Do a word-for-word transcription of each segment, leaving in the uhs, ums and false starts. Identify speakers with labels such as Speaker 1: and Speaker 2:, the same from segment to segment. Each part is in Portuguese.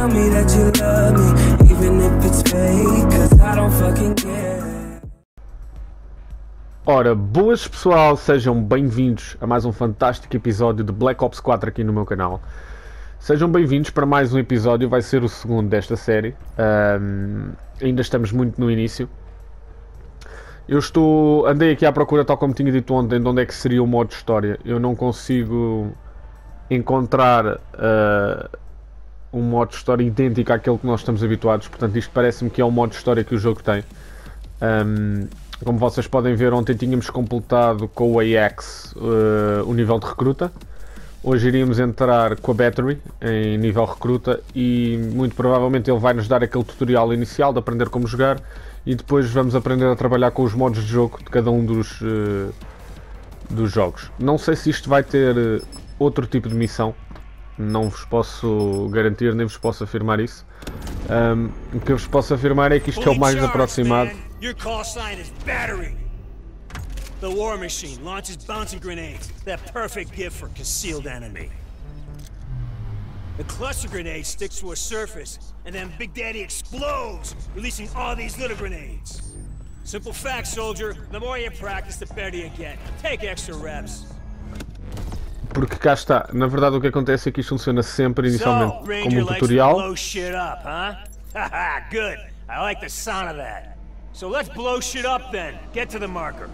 Speaker 1: tell me that you love me, even if it's fake, cause I don't fucking care.
Speaker 2: Ora, boas pessoal, sejam bem-vindos a mais um fantástico episódio de Black Ops quatro aqui no meu canal. Sejam bem-vindos para mais um episódio, vai ser o segundo desta série. Um, ainda estamos muito no início. Eu estou, andei aqui à procura, tal como tinha dito ontem, de onde é que seria o modo história. Eu não consigo encontrar uh, um modo história idêntico àquele que nós estamos habituados. Portanto, isto parece-me que é o modo história que o jogo tem. Um, como vocês podem ver, ontem tínhamos completado com o A X uh, o nível de recruta. Hoje iríamos entrar com a Battery em nível recruta e muito provavelmente ele vai nos dar aquele tutorial inicial de aprender como jogar e depois vamos aprender a trabalhar com os modos de jogo de cada um dos, uh, dos jogos. Não sei se isto vai ter uh, outro tipo de missão, não vos posso garantir nem vos posso afirmar isso. Um, o que eu vos posso afirmar é que isto é o mais aproximado.
Speaker 3: The War Machine launches bouncing grenades, that perfect gift for concealed enemy. The cluster grenade sticks to a surface, and then Big Daddy explodes, releasing all these little grenades. Simple fact, soldier, the more you practice, the better you get. Take extra reps.
Speaker 2: Porque cá está, na verdade o que acontece é que isto funciona sempre inicialmente so, como um tutorial.
Speaker 3: Blow shit up, huh? Haha, good. I like the sound of that. So let's blow shit up then. Get to the marker.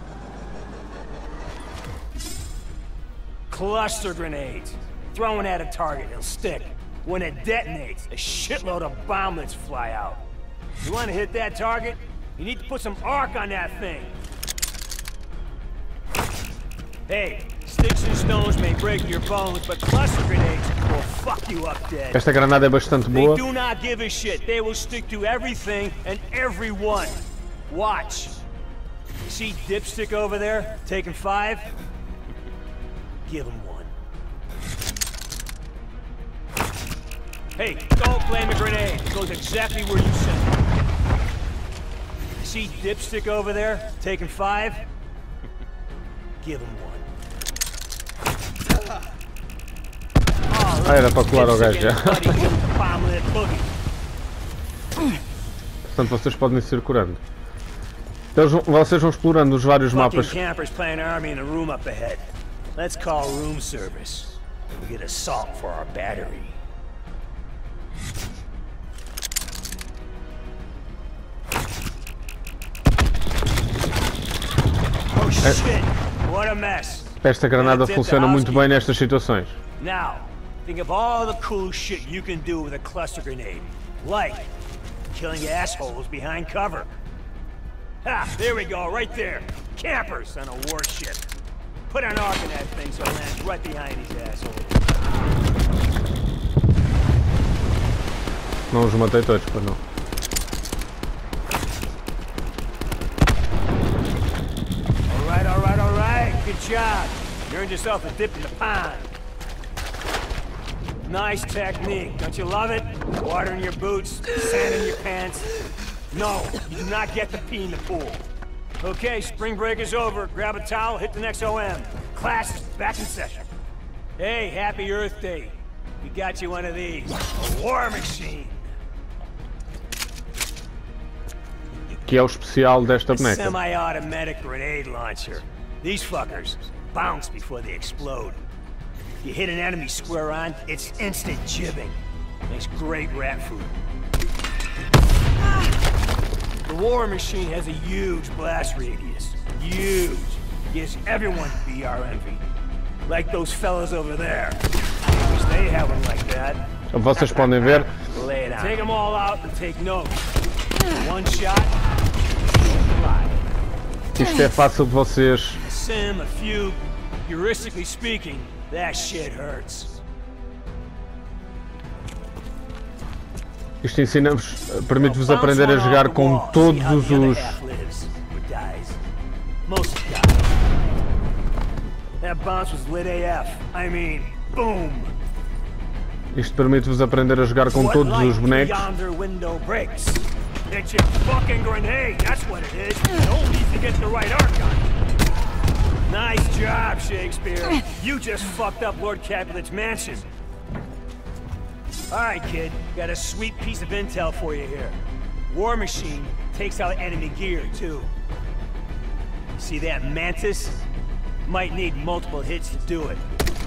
Speaker 3: Cluster grenades. Throw it at a target, it'll stick. When it detonates, a shitload of bomblets fly out. You want to hit that target? You need to put some arc on that thing. Hey, sticks and stones may break your bones, but cluster grenades will fuck you up dead.
Speaker 2: Esta granada é bastante boa.
Speaker 3: They do not give a shit. They will stick to everything and everyone. Watch. See Dipstick over there, taking five? Give him one. Hey, don't blame the grenade. It goes exactly where you sent it. See Dipstick over there, taking five? Give him one.
Speaker 2: Ah, era para colar ao gajo já. Portanto, vocês podem ir curando. Então, vocês vão explorando os vários mapas.
Speaker 3: Let's call room service. We get assault for our battery. Oh shit! What a mess.
Speaker 2: Esta granada funciona muito bem nestas situações.
Speaker 3: Now, think of all the cool shit you can do with a cluster grenade. Like killing assholes behind cover. Ha! There we go, right there. Campers on a warship. Put an arc in that thing so it lands right behind these assholes.
Speaker 2: Não os matei todos, pois não.
Speaker 3: Alright, alright, alright. Good job. You earned yourself a dip in the pond. Nice technique. Don't you love it? Water in your boots, sand in your pants. No, you do not get to pee in the pool. Okay, spring break is over. Grab a towel, hit the next O M. Class is back in session. Hey, happy Earth Day. We got you one of these. A War Machine.
Speaker 2: Que é o especial desta boneca.
Speaker 3: Semi-automatic grenade launcher. These fuckers bounce before they explode. You hit an enemy square on, it's instant jibbing. Makes great rat food. The War Machine has a huge blast radius. Huge. Gives everyone B R envy. Like those fellas over there. Wish they have one like that.
Speaker 2: Como vocês podem ver,
Speaker 3: take them all out and take notes. One shot.
Speaker 2: Isto é fácil de vocês.
Speaker 3: A sim, a few. Heuristically speaking, that shit hurts.
Speaker 2: Isto ensina-vos, permite-vos aprender a jogar com todos os... Isto permite-vos aprender a jogar com todos os bonecos.
Speaker 3: Nice job, Shakespeare. You just fucked up Lord Capulet's mansion. Alright, kid. Got a sweet piece of intel for you here. War Machine takes out enemy gear, too. See that Mantis? Might need multiple hits to do it.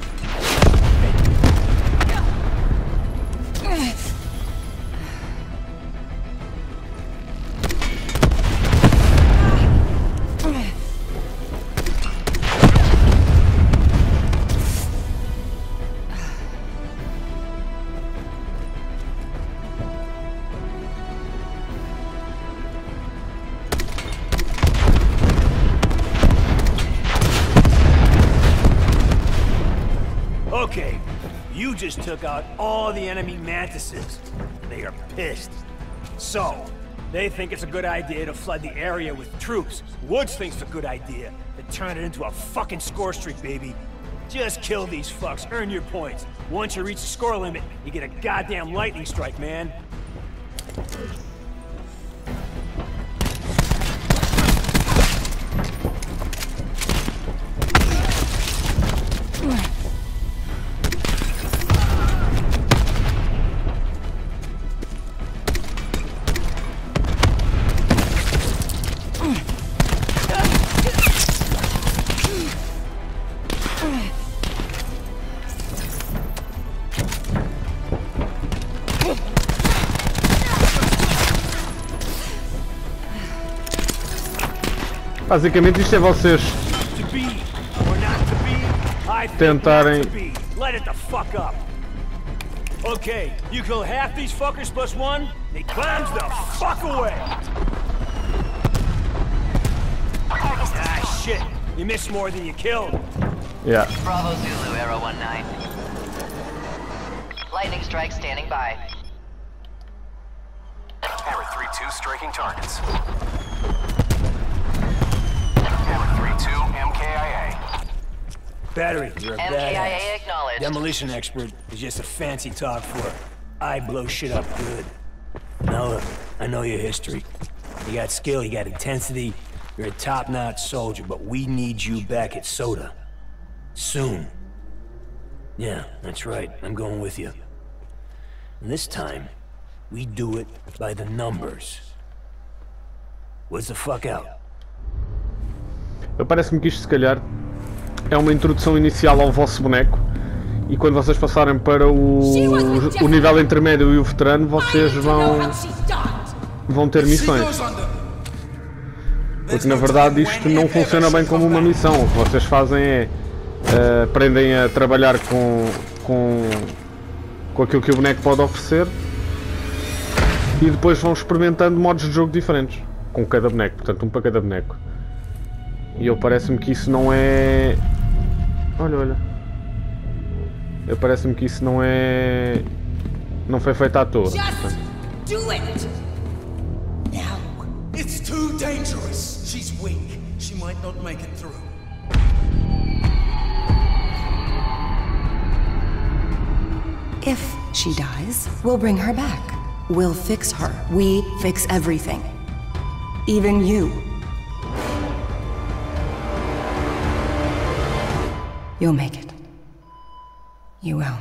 Speaker 3: Okay, you just took out all the enemy Mantises. They are pissed. So, they think it's a good idea to flood the area with troops. Woods thinks it's a good idea to turn it into a fucking score streak, baby. Just kill these fucks, earn your points. Once you reach the score limit, you get a goddamn lightning strike, man.
Speaker 2: Basicamente isto é vocês tentarem...
Speaker 3: Let it the fuck up. Okay, you kill half these fuckers plus one, they bombs the fuck away. Ah shit, you missed more than you killed.
Speaker 2: Yeah.
Speaker 4: Bravo Zulu, Arrow one nine. Lightning strike standing by.
Speaker 5: Hammer three two striking targets. Hammer three two M K I A.
Speaker 3: Battery, you're a
Speaker 4: M K I A
Speaker 3: badass.
Speaker 4: acknowledged.
Speaker 3: Demolition expert is just a fancy talk for I blow shit up good. Now look, I know your history. You got skill, you got intensity, you're a top-notch soldier, but we need you back at Soda. Soon. Yeah, that's right, I'm going with you. And this time, we do it by the numbers. What's the fuck out?
Speaker 2: Parece-me que isto se calhar é uma introdução inicial ao vosso boneco e quando vocês passarem para o, o nível intermédio e o veterano, vocês vão, vão ter missões. Porque na verdade isto não funciona bem como uma missão. O que vocês fazem é uh, aprendem a trabalhar com, com, com aquilo que o boneco pode oferecer e depois vão experimentando modos de jogo diferentes com cada boneco, portanto um para cada boneco. E eu parece-me que isso não é... Olha, olha. Eu parece-me que isso não é... Não foi feito à toa.
Speaker 6: Just do it! Now.
Speaker 7: It's too dangerous. She's weak. She might not make it through.
Speaker 6: If she dies, we'll bring her back. We'll fix her. We fix everything. Even you. You'll make it. You will.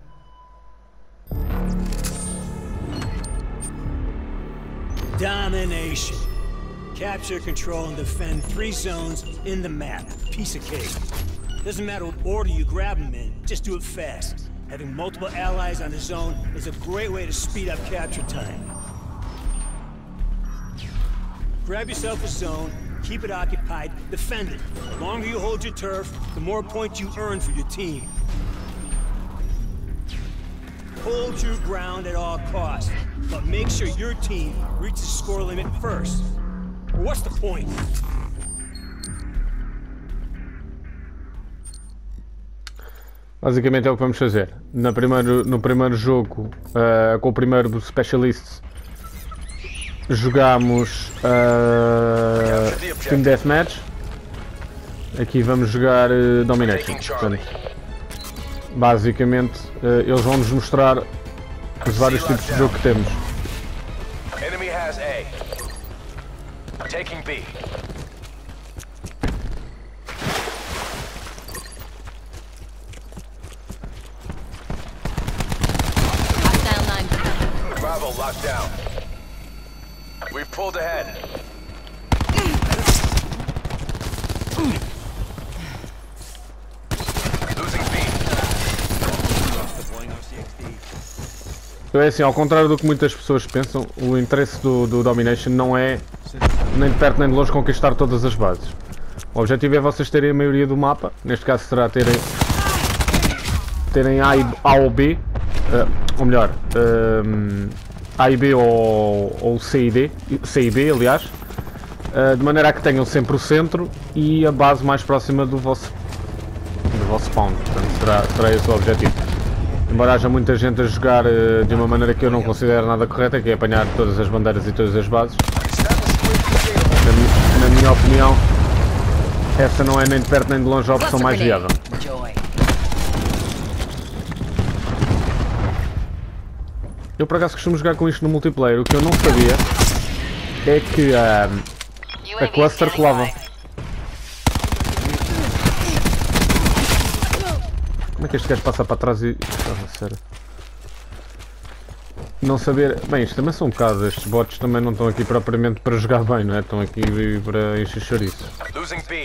Speaker 3: Domination. Capture, control, and defend three zones in the map. Piece of cake. Doesn't matter what order you grab them in, just do it fast. Having multiple allies on the zone is a great way to speed up capture time. Grab yourself a zone, keep it occupied, defend it. The longer you hold your turf, the more points you earn for your team. Hold your ground at all costs, but make sure your team reaches the score limit first. Or what's the point?
Speaker 2: Basicamente é o que vamos fazer. No primeiro, no primeiro jogo, uh, com o primeiro dos Specialists, jogámos uh, Team Deathmatch. Aqui vamos jogar uh, Domination. Portanto, basicamente, uh, eles vão nos mostrar os vários tipos de jogo que temos.
Speaker 5: Enemy has A. Taking B.
Speaker 8: Hostile
Speaker 5: Locked down. We've pulled ahead. Losing B.
Speaker 2: Então é assim, ao contrário do que muitas pessoas pensam, o interesse do, do Domination não é nem de perto nem de longe conquistar todas as bases. O objetivo é vocês terem a maioria do mapa, neste caso será terem, terem A, e, A ou B, uh, ou melhor, um, A e B ou, ou C e D, C e B aliás, uh, de maneira a que tenham sempre o centro e a base mais próxima do vosso, do vosso spawn, portanto será, será esse o objetivo. Embora haja muita gente a jogar uh, de uma maneira que eu não considero nada correta, que é apanhar todas as bandeiras e todas as bases, na, mi na minha opinião, essa não é nem de perto nem de longe a opção mais viável. Eu por acaso costumo jogar com isto no multiplayer, o que eu não sabia é que uh, a cluster colava. Como é que este gajo passa para trás e... Ah, sério. Não saber... Bem, isto também são um bocado, estes bots também não estão aqui propriamente para jogar bem, não é? Estão aqui para encher chouriço.
Speaker 5: Losing B.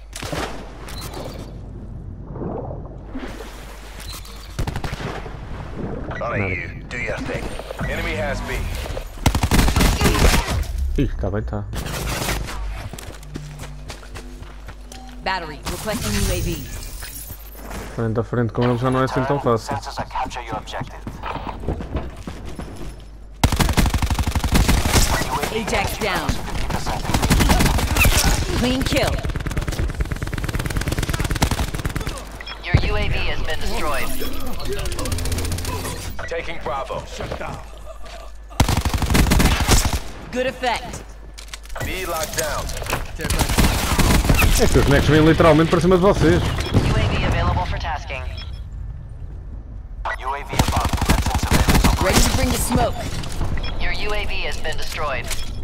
Speaker 5: You do your thing. Enemy has B.
Speaker 2: Ih, está bem, está.
Speaker 8: Battery, requesting U A V.
Speaker 2: Frente a frente com eles já não é assim tão fácil.
Speaker 8: Ajax down. Clean kill.
Speaker 4: Your U A V has been destroyed.
Speaker 5: Taking Bravo.
Speaker 8: Good effect.
Speaker 5: B locked down.
Speaker 2: É que os bonecos vêm literalmente para cima de vocês.
Speaker 4: U A V available for tasking.
Speaker 5: U A V above.
Speaker 8: Ready to bring the smoke.
Speaker 4: Your U A V has been destroyed.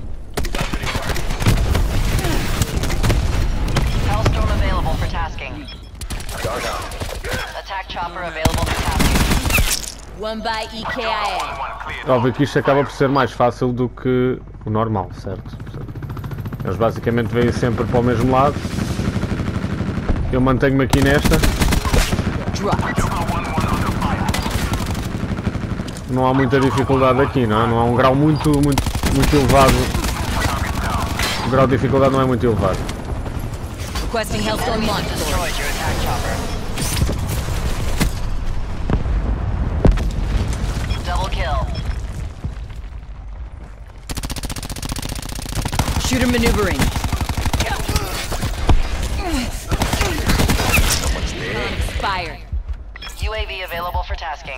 Speaker 4: Hellstorm available for tasking. Attack chopper available for tasking.
Speaker 8: One by E K I A.
Speaker 2: Óbvio que isto acaba por ser mais fácil do que o normal, certo? Eles basicamente vêm sempre para o mesmo lado. Eu mantenho-me aqui nesta. Não há muita dificuldade aqui, não é? Não há um grau muito, muito, muito elevado. O grau de dificuldade não é muito elevado.
Speaker 8: Requesting Hellstorm launch.
Speaker 4: Destroyed your attack chopper. Double kill.
Speaker 8: Shooter maneuvering. Expired.
Speaker 4: U A V available for tasking.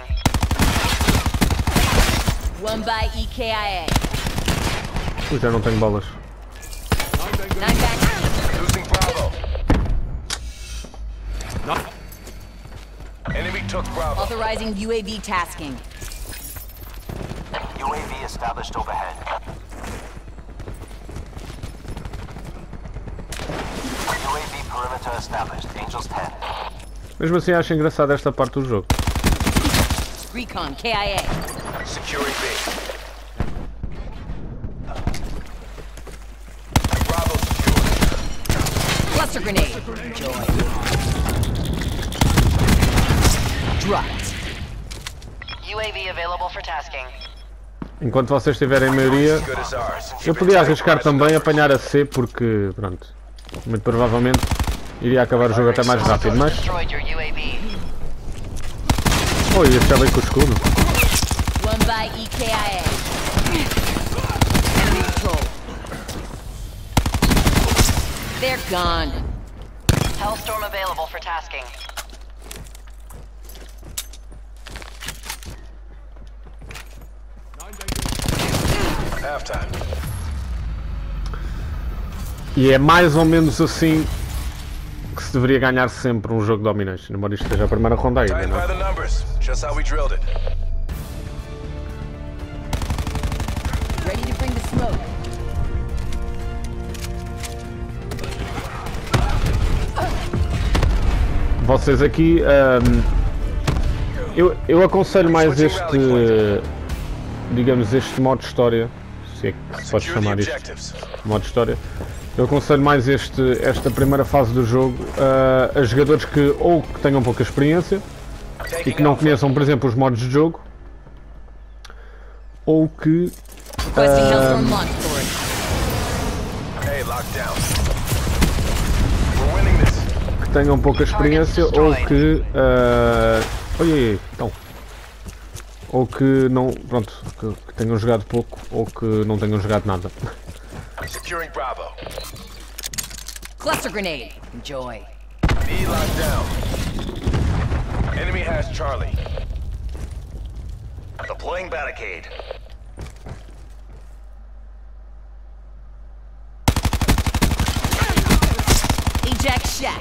Speaker 8: One by E K I A.
Speaker 2: Ui, já não tenho balas.
Speaker 8: Nine back.
Speaker 5: Losing Bravo. Enemy took Bravo.
Speaker 8: Authorizing U A V tasking.
Speaker 5: U A V established overhead. U A V perimeter established. Angels ten.
Speaker 2: Mesmo assim acho engraçado esta parte do jogo.
Speaker 8: Recon K I A.
Speaker 5: Securing B. Bravo secured.
Speaker 8: Cluster grenade. Joy. Dropped.
Speaker 4: U A V available for tasking.
Speaker 2: Enquanto vocês tiverem maioria,
Speaker 5: Good as ours.
Speaker 2: eu podia arriscar também apanhar a C porque, pronto, muito provavelmente iria acabar o jogo até mais rápido, mas...
Speaker 4: Destroyed your U A V.
Speaker 2: Oi, este já veio com o escudo.
Speaker 8: One by E K I A. Enemy patrol. They're gone.
Speaker 4: Hellstorm available for tasking.
Speaker 5: Halftime.
Speaker 2: E é mais ou menos assim que se deveria ganhar sempre um jogo de Domination, embora isto seja a primeira ronda ainda,
Speaker 5: Tighten
Speaker 2: não
Speaker 5: by
Speaker 2: é?
Speaker 5: the numbers. Just how we drilled it.
Speaker 8: Ready to bring the smoke.
Speaker 2: Vocês aqui, ahm, eu, eu aconselho mais este, digamos, este modo de história, se é que se pode chamar isto modo de história, eu aconselho mais este, esta primeira fase do jogo uh, a jogadores que ou que tenham pouca experiência e que não conheçam, por exemplo, os modos de jogo, ou que
Speaker 8: Requesting Hellstorm
Speaker 2: uh,
Speaker 8: launch sword.
Speaker 5: Hey, locked down. We're winning this.
Speaker 2: que tenham pouca experiência ou que uh, oi, oi, oi, então, ou que não, pronto, que, que tenham jogado pouco ou que não tenham jogado nada.
Speaker 5: Securing Bravo.
Speaker 8: Cluster grenade. Enjoy.
Speaker 5: B locked down. Enemy has Charlie. Deploying barricade.
Speaker 8: Eject shack.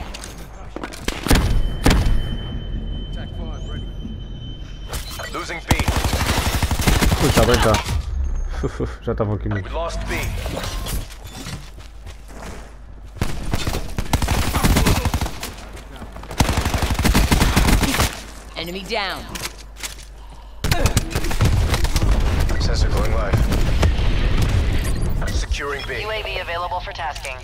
Speaker 5: Losing B.
Speaker 2: Ui, está bem, está. Já estavam aqui
Speaker 5: We
Speaker 2: muito.
Speaker 5: lost B.
Speaker 8: Enemy down.
Speaker 5: Sensor going live. Securing B.
Speaker 4: U A V available for tasking.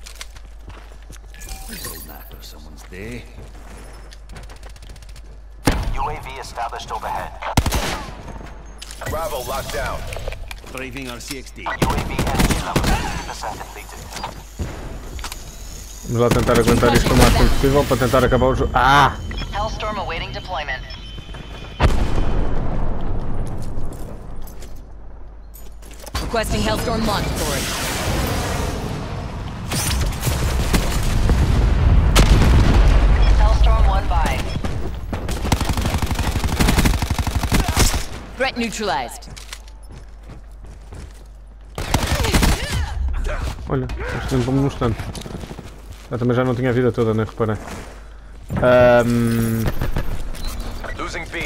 Speaker 5: U A V established overhead. Bravo locked down.
Speaker 3: Braving our C X D.
Speaker 5: U A V energy levels fifty percent depleted.
Speaker 2: Vamos lá tentar aguentar isto o máximo possível para tentar acabar o jogo. Ah!
Speaker 4: Hellstorm awaiting deployment.
Speaker 8: Requesting Hellstorm launch sword.
Speaker 4: Hellstorm one by.
Speaker 8: Threat neutralized.
Speaker 2: Olha, este tempo me mostrando. Eu também já não tinha a vida toda, nem reparei. Um...
Speaker 5: Losing B.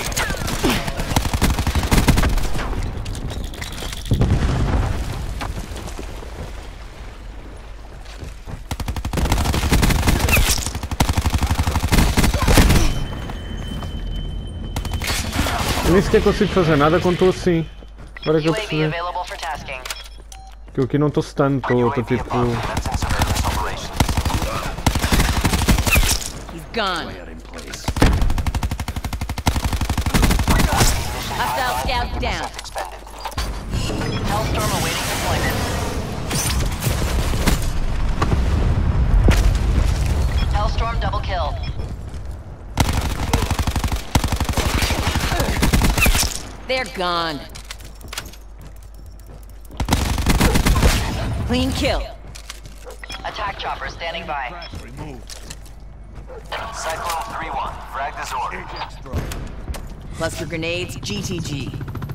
Speaker 2: Eu nem sequer consigo fazer nada quando estou assim. Agora é que eu
Speaker 4: U A V
Speaker 2: percebi.
Speaker 4: available for tasking.
Speaker 2: Que eu aqui não estou stun, estou tipo.
Speaker 5: Commencing surveillance operations.
Speaker 8: He's gone. Hostile scout down.
Speaker 5: Expended.
Speaker 4: Hellstorm awaiting deployment. Hellstorm double kill.
Speaker 8: They're gone. Clean kill.
Speaker 4: Attack chopper standing by.
Speaker 5: Cyclone three one. Frag the Zord.
Speaker 8: Cluster grenades, G T G.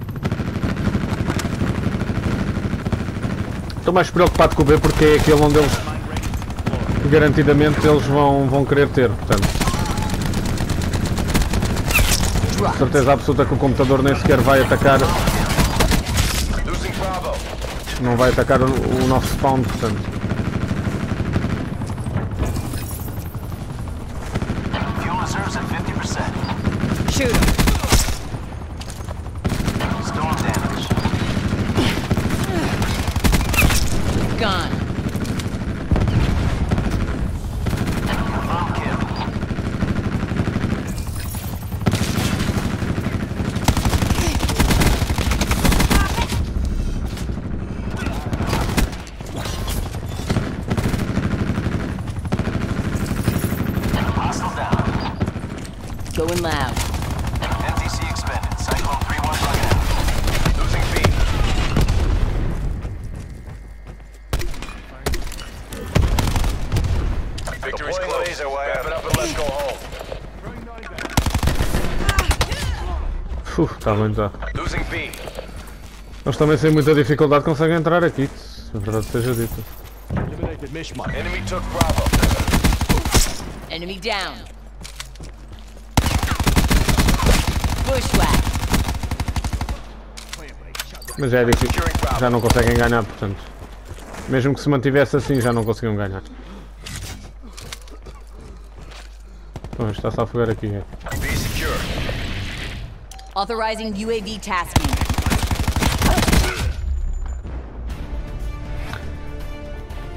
Speaker 2: Estou mais preocupado com o B porque é aquele onde eles garantidamente eles vão, vão querer ter, portanto. Certeza absoluta que o computador nem sequer vai atacar.
Speaker 5: Losing Bravo.
Speaker 2: Não vai atacar o, o nosso spawn, portanto.
Speaker 5: Fuel reserves at fifty percent.
Speaker 8: Shoot him.
Speaker 5: Storm damage.
Speaker 8: Gone.
Speaker 5: Confirmed kill. Hostile down.
Speaker 8: Going loud.
Speaker 5: N T C expended. Cyclone three one bugging out. Losing B. Victory's close. Wrap it up and let's go home.
Speaker 2: Uf, está bem, está.
Speaker 5: Losing B.
Speaker 2: Eles também sem muita dificuldade conseguem entrar aqui, se a verdade seja dita.
Speaker 5: Enemy took Bravo.
Speaker 8: Enemy down. Bushwhack.
Speaker 2: Mas já é difícil, já não conseguem ganhar, portanto. Mesmo que se mantivesse assim, já não conseguiam ganhar. Então, está-se a afogar aqui. É.
Speaker 5: B secure.
Speaker 8: Authorizing U A V tasking.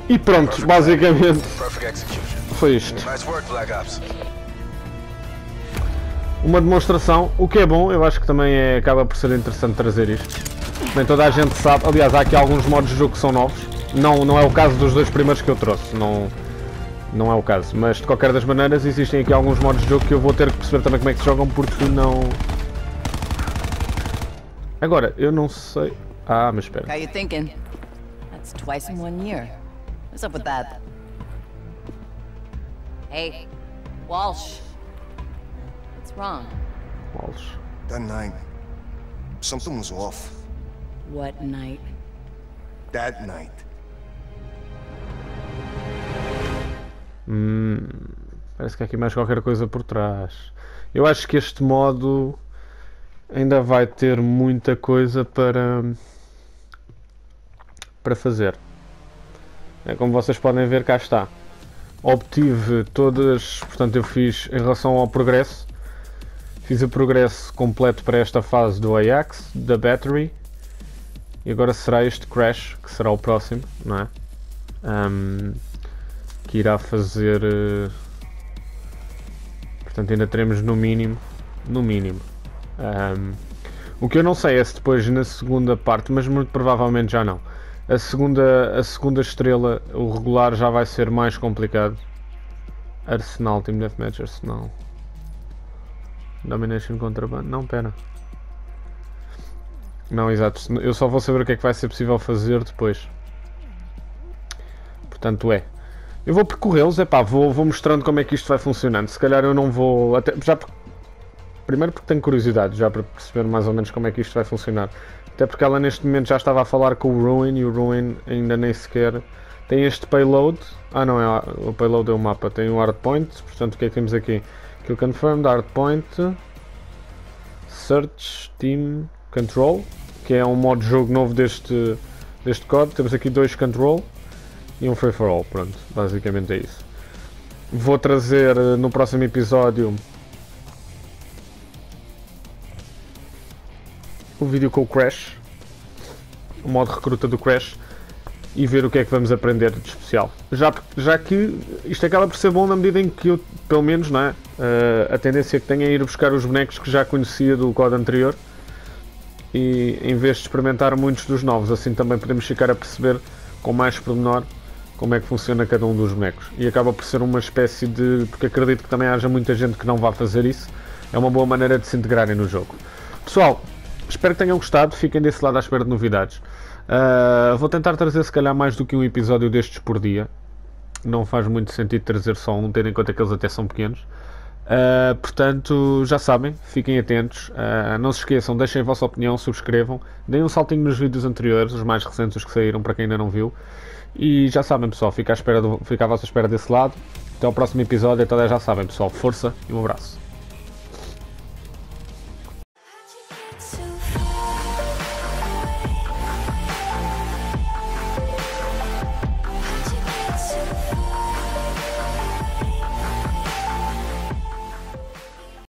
Speaker 2: E pronto, basicamente foi isto. Uma demonstração, o que é bom, eu acho que também é, acaba por ser interessante trazer isto. Bem, toda a gente sabe, aliás, há aqui alguns modos de jogo que são novos. Não, não é o caso dos dois primeiros que eu trouxe, não, não é o caso. Mas de qualquer das maneiras existem aqui alguns modos de jogo que eu vou ter que perceber também como é que se jogam, porque não... Agora, eu não sei... Ah, mas espera.
Speaker 8: How you thinking? That's twice in one year. What's up with that? Hey, Walsh. What's wrong?
Speaker 2: Walsh.
Speaker 9: That night, something was off.
Speaker 8: What night?
Speaker 9: That night.
Speaker 2: Hum, parece que há aqui mais qualquer coisa por trás. Eu acho que este modo ainda vai ter muita coisa para para fazer. É, como vocês podem ver, cá está. Obtive todas, portanto eu fiz em relação ao progresso, fiz o progresso completo para esta fase do Ajax, da Battery, e agora será este Crash, que será o próximo, não é? Um, que irá fazer, uh, portanto ainda teremos no mínimo, no mínimo. Um, o que eu não sei é se depois na segunda parte, mas muito provavelmente já não. A segunda, a segunda estrela, o regular já vai ser mais complicado. Arsenal, Team Deathmatch, Arsenal. Domination Contraband, não, pera. Não, exato, eu só vou saber o que é que vai ser possível fazer depois. Portanto é. Eu vou percorrê-los, é pá, vou, vou mostrando como é que isto vai funcionando. Se calhar eu não vou... Até, já, primeiro porque tenho curiosidade, já para perceber mais ou menos como é que isto vai funcionar. Até porque ela neste momento já estava a falar com o Ruin e o Ruin ainda nem sequer tem este payload. Ah não, é, o payload é o mapa, tem o hardpoint, portanto o que é que temos aqui? Kill confirmed, hardpoint, search, team, control, que é um modo de jogo novo deste, deste código. Temos aqui dois control e um free for all, pronto, basicamente é isso. Vou trazer no próximo episódio o vídeo com o Crash, o modo recruta do Crash, e ver o que é que vamos aprender de especial. Já, já que isto acaba por ser bom na medida em que eu, pelo menos, não é? Uh, a tendência que tenho é ir buscar os bonecos que já conhecia do código anterior, e em vez de experimentar muitos dos novos, assim também podemos ficar a perceber com mais pormenor como é que funciona cada um dos bonecos. E acaba por ser uma espécie de... porque acredito que também haja muita gente que não vá fazer isso, é uma boa maneira de se integrarem no jogo. Pessoal, espero que tenham gostado, fiquem desse lado à espera de novidades. Uh, vou tentar trazer se calhar mais do que um episódio destes por dia. Não faz muito sentido trazer só um, tendo em conta que eles até são pequenos. Uh, portanto, já sabem, fiquem atentos. Uh, não se esqueçam, deixem a vossa opinião, subscrevam, deem um saltinho nos vídeos anteriores, os mais recentes, os que saíram, para quem ainda não viu. E já sabem, pessoal, fica à, espera do, fica à vossa espera desse lado. Até ao próximo episódio, até já sabem, pessoal, força e um abraço.